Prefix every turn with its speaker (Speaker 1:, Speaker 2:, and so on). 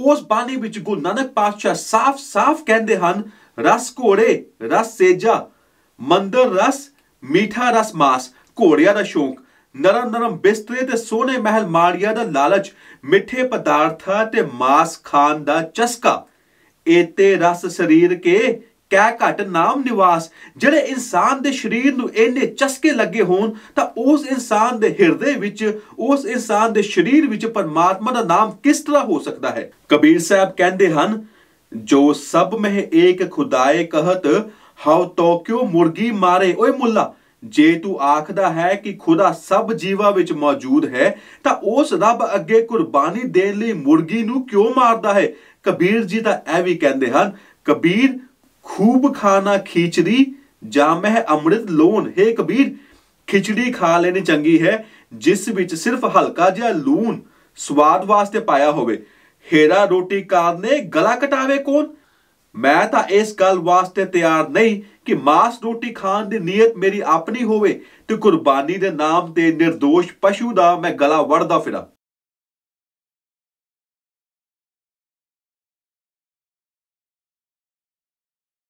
Speaker 1: ਉਸ ਬਾਣੀ ਵਿੱਚ ਗੁਰੂ ਨਾਨਕ ਪਾਤਸ਼ਾਹ ਸਾਫ਼ ਕਹਿੰਦੇ ਹਨ, ਰਸ ਘੋੜੇ ਰਸ ਸੇਜਾ, ਮੰਦਰ ਰਸ ਮੀਠਾ ਰਸ ਮਾਸ। ਘੋੜਿਆਂ ਦਾ ਸ਼ੌਂਕ, ਨਰਮ ਬਿਸਤਰੇ ਤੇ ਸੋਹਣੇ ਮਹਿਲ ਮਾੜੀਆਂ ਦਾ ਲਾਲਚ, ਮਿੱਠੇ ਪਦਾਰਥਾਂ ਤੇ ਮਾਸ ਖਾਣ ਦਾ ਚਸਕਾ। ਏਤੇ ਰਸ ਸਰੀਰ ਕੇ ਕਹਿ ਘਟ ਨਾਮ ਨਿਵਾਸ। ਜਿਹੜੇ ਇਨਸਾਨ ਦੇ ਸਰੀਰ ਨੂੰ ਇੰਨੇ ਚਸਕੇ ਲੱਗੇ ਹੋਣ ਤਾਂ ਉਸ ਇਨਸਾਨ ਦੇ ਹਿਰਦੇ ਵਿੱਚ, ਉਸ ਇਨਸਾਨ ਦੇ ਸਰੀਰ ਵਿੱਚ ਪਰਮਾਤਮਾ ਦਾ ਨਾਮ ਕਿਸ ਤਰ੍ਹਾਂ ਹੋ ਸਕਦਾ ਹੈ। ਕਬੀਰ ਸਾਹਿਬ ਕਹਿੰਦੇ ਹਨ, ਜੋ ਸਭ ਮਹਿ ਏਕ ਖੁਦਾਏ कहत, ਹਉ ਤੋ ਕਿਉ ਮੁਰਗੀ ਮਾਰੇ। ਓਏ ਮੁੱਲਾ, ਜੇ ਤੂੰ ਆਖਦਾ ਹੈ ਕਿ ਖੁਦਾ ਸਭ ਜੀਵਾਂ ਵਿੱਚ ਮੌਜੂਦ ਹੈ ਤਾਂ ਉਸ ਰੱਬ ਅੱਗੇ ਕੁਰਬਾਨੀ ਦੇਣ ਲਈ ਮੁਰਗੀ ਨੂੰ ਕਿਉਂ ਮਾਰਦਾ ਹੈ। ਕਬੀਰ ਜੀ ਤਾਂ ਇਹ ਵੀ ਕਹਿੰਦੇ ਹਨ, ਕਬੀਰ ਖੂਬ ਖਾਣਾ ਖਿਚੜੀ ਜਾਂ ਮਹਿ ਅੰਮ੍ਰਿਤ ਲੋਨ। ਹੈ ਕਬੀਰ, ਖਿਚੜੀ ਖਾ ਲੈਣੀ ਚੰਗੀ ਹੈ ਜਿਸ ਵਿੱਚ ਸਿਰਫ ਹਲਕਾ ਜਿਹਾ ਲੂਣ ਸਵਾਦ ਵਾਸਤੇ ਪਾਇਆ ਹੋਵੇ। ਹੇਰਾ ਰੋਟੀ ਕਾਰਨੇ ਗਲਾ ਕਟਾਵੇ ਕੌਣ। ਮੈਂ ਤਾਂ ਇਸ ਗੱਲ ਵਾਸਤੇ ਤਿਆਰ ਨਹੀਂ ਕਿ ਮਾਸ ਰੋਟੀ ਖਾਣ ਦੀ ਨੀਅਤ ਮੇਰੀ ਆਪਣੀ ਹੋਵੇ ਤੇ ਕੁਰਬਾਨੀ ਦੇ ਨਾਮ ਤੇ ਨਿਰਦੋਸ਼ ਪਸ਼ੂ ਦਾ ਮੈਂ ਗਲਾ ਵੜਦਾ ਫਿਰਾਂ।